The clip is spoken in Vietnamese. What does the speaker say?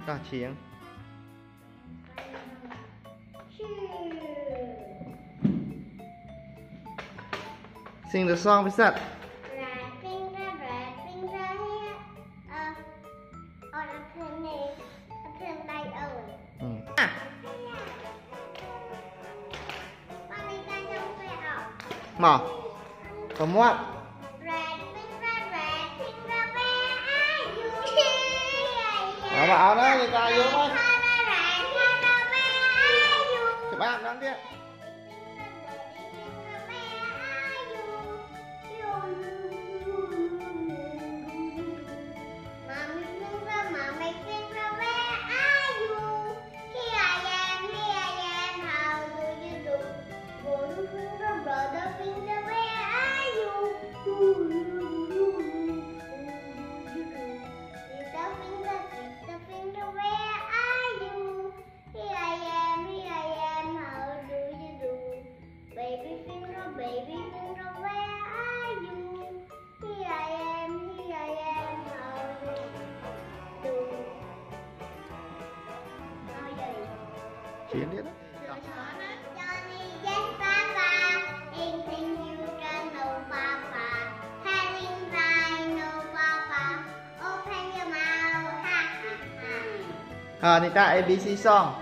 Đỏ chiếng. Sing the song với sật. Mỏ. Có muộn. Đó bảo đó, người ta yếu thôi. Chụp bạn đáng tiếc. Chiến đi đó. Nita ABC song.